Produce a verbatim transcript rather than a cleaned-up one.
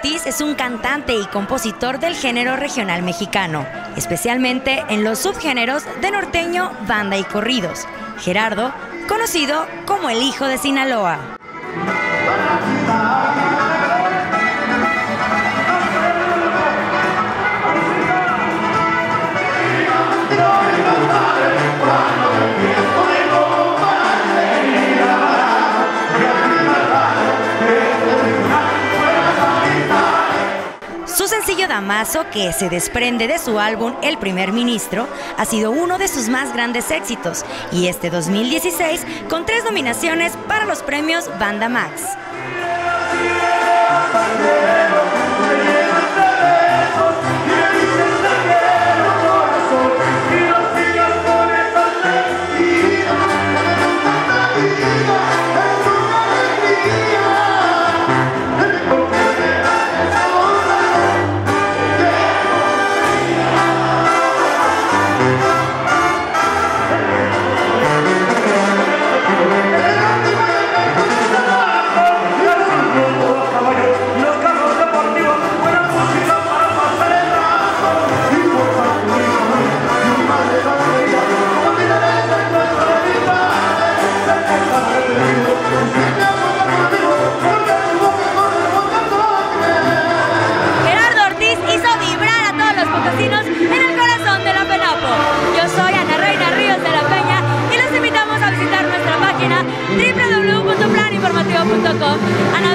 Ortiz es un cantante y compositor del género regional mexicano, especialmente en los subgéneros de norteño, banda y corridos. Gerardo, conocido como el Hijo de Sinaloa. Su sencillo Damaso, que se desprende de su álbum El Primer Ministro, ha sido uno de sus más grandes éxitos, y este dos mil dieciséis con tres nominaciones para los premios Banda Max. doble u doble u doble u punto plan informativo punto com.